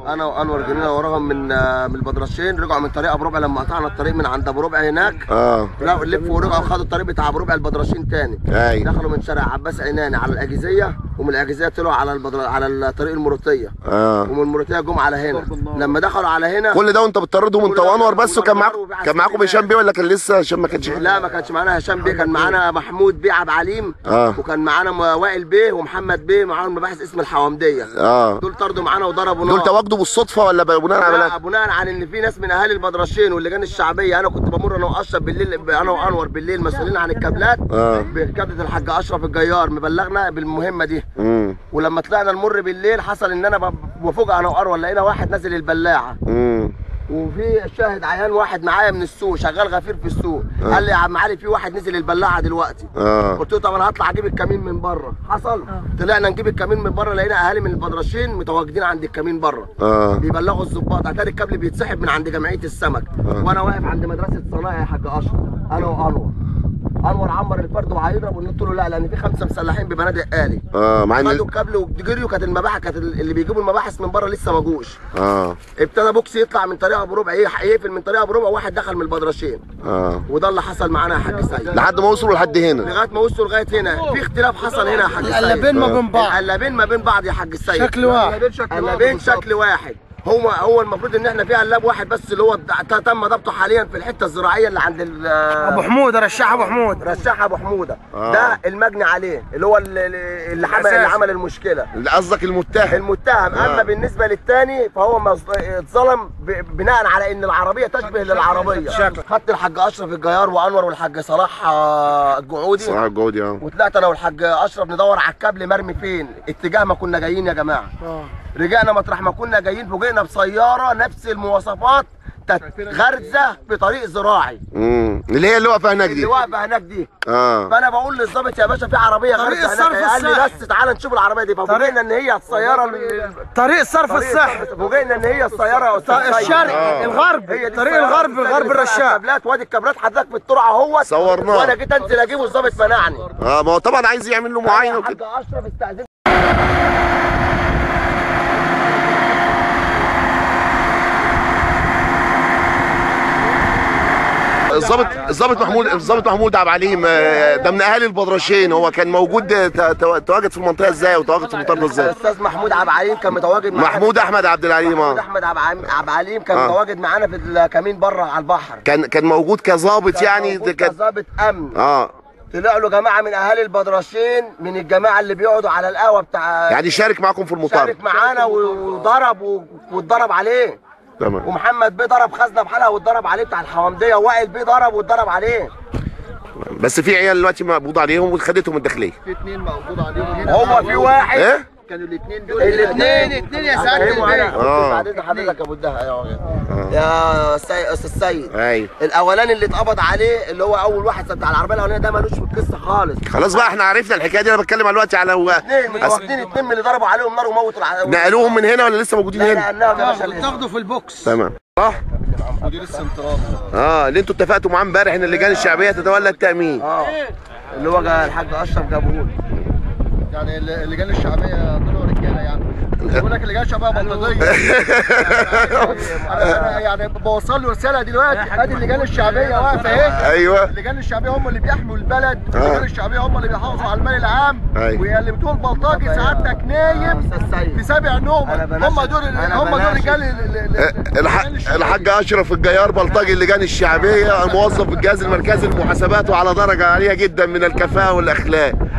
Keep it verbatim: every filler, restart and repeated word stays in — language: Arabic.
انا وانور جنينه وراهم من من البدرشين، رجعوا من طريق ابو ربع لما قطعنا الطريق من عند ابو ربع هناك. اه لا لفوا ورجعوا خدوا الطريق بتاع ابو ربع البدرشين تاني. ايوه دخلوا من شارع عباس عناني على الاجيزيه، ومن الاجيزيه طلعوا على البدر... على الطريق المروتيه. اه ومن المروتيه جم على هنا. لما دخلوا على هنا كل ده وانت بتطردهم انت وانور بس، وكان معاكم كان معاكم هشام بيه ولا كان لسه هشام ما كانش؟ لا ما كانش معانا هشام بيه، كان معانا محمود بيه عبد العليم. اه وكان معانا وائل بيه ومحمد بيه، معاهم مباحث اسم الحوامديه. اه دول طردوا معانا وضربوا نار. دول تواجدوا بالصدفه ولا بناء على؟ لا بناء على ان في ناس من اهالي البدرشين واللجان الشعبيه، انا كنت بمر انا واشرف بالليل، انا وانور بالليل مسؤولين عن الكابلات. اه بكابله الحاج اشرف الجيار مبلغنا بالمهمه دي. امم ولما طلعنا نمر بالليل حصل ان انا بفوجئ انا وانور لقينا واحد نازل البلاعه. امم وفي شاهد عيان واحد معايا من السوق شغال غفير في السوق. آه. قال لي يا عم علي في واحد نزل البلاعه دلوقتي. اه قلت له طب انا هطلع اجيب الكمين من بره. حصل آه. طلعنا نجيب الكمين من بره، لقينا اهالي من البدرشين متواجدين عند الكمين بره. اه بيبلغوا الظباط، اتاري الكابل بيتسحب من عند جمعيه السمك. آه. وانا واقف عند مدرسه صنايع يا حاج اشرف انا وانور. انور عمر الفرد وهيضرب، قلت له لا لان في خمسه مسلحين ببنادق آلي. اه مع ان خدوا الكابل وجريوا، كانت المباحث كانت اللي بيجيبوا المباحث من بره لسه ما جوش. اه ابتدى بوكس يطلع من طريق ابو ربع يقفل من طريق ابو ربع، واحد دخل من البدرشين. اه وده اللي حصل معانا يا حاج سيد لحد ما وصلوا لحد هنا. لغايه ما وصلوا لغايه هنا في اختلاف حصل هنا يا حاج سيد. القلابين ما بين بعض القلابين ما بين بعض يا حاج سيد، شكل واحد قلابين شكل واحد. هو هو المفروض ان احنا فيها قلاب واحد بس اللي هو تم ضبطه حاليا في الحته الزراعيه اللي عند ابو حموده، رشاح ابو حموده رشاح ابو حموده. آه. ده المجني عليه اللي هو اللي, اللي عمل اللي عمل المشكله، اللي قصدك المتهم المتهم. آه. اما بالنسبه للثاني فهو اتظلم بناء على ان العربيه تشبه للعربيه. خدت الحاج اشرف الجيار وانور والحاج صلاح الجعودي. صلاح الجعودي اه وطلعت انا والحاج اشرف ندور على الكابل مرمي فين، اتجاه ما كنا جايين يا جماعه. اه رجعنا مطرح ما كنا جايين، فوجئنا بسياره نفس المواصفات غرزه بطريق زراعي. امم اللي هي اللي واقفه هناك دي اللي واقفه هناك دي. اه فانا بقول للظابط يا باشا في عربيه غرزه هناك، قال لي بس تعالى نشوف العربيه دي. فوجئنا ان هي السياره اللي... طريق الصرف الصحي. فوجئنا ان هي السياره الشرقي الغربي، طريق الغرب غرب الرشاق. الكابلات وادي الكابلات حضرتك في الترعه اهوت صورناه، وانا جيت انزل اجيبه الظابط منعني. اه ما هو طبعا عايز يعمل له معاينه وكده. الحاج اشرف استاذن الظابط الظابط محمود الظابط محمود عبد العليم ده من اهالي البدرشين، هو كان موجود تواجد في المنطقه ازاي وتواجد في المطار ازاي؟ الاستاذ محمود عبد العليم كان متواجد معانا. محمود احمد عبد العليم اه محمود احمد عبد العليم كان آه. متواجد معانا في الكمين بره على البحر. كان كان موجود كظابط يعني كظابط امن. اه طلع له جماعه من اهالي البدرشين من الجماعه اللي بيقعدوا على القهوه بتاع، يعني شارك معاكم في المطار. شارك معانا وضرب واتضرب عليه. تمام. ومحمد بيه ضرب خزنه بحالها واتضرب عليه بتاع الحوامديه، ووائل بيه ضرب واتضرب عليه. بس في عيال دلوقتي مقبوض عليهم وخدتهم الداخليه. في اثنين مقبوض عليهم هنا. هو في واحد ايه؟ كانوا الاثنين دول الاثنين الاثنين يا سعاده البيه. اه بعدين حضرتك يا ابو الدهب يا استاذ سيد. ايوه الاولاني اللي اتقبض عليه اللي هو اول واحد بتاع العربيه الاولانيه ده مالوش في القصه خالص. خلاص بقى احنا عرفنا الحكايه دي، انا بتكلم على الوقت على اثنين واخدين اثنين من اللي ضربوا عليهم نار وموتوا العربيه. نقلوهم من هنا ولا لسه موجودين هنا؟ لا لا تاخدوا في البوكس. تمام صح؟ مدير السنترال اه اللي انتوا اتفقتوا معاه امبارح ان اللجان الشعبيه تتولى التامين. اه اللي هو الحاج اشرف جابوه يعني اللجان الشعبيه طلعوا رجاله يعني. بقول لك اللجان الشعبيه بلطجيه. انا يعني بوصل له رساله دلوقتي، ادي اللجان الشعبيه واقفه اهي. ايوه اللجان الشعبيه هم اللي بيحموا البلد، اللجان الشعبيه هم اللي بيحافظوا على المال العام. أيوة. واللي بتوع البلطجي سعادتك نايم في سابع نوم. هم دول هم دول رجال الحاج اشرف الجيار بلطجي اللجان الشعبيه، موظف في الجهاز المركزي للمحاسبات وعلى درجه عاليه جدا من الكفاءه والاخلاق.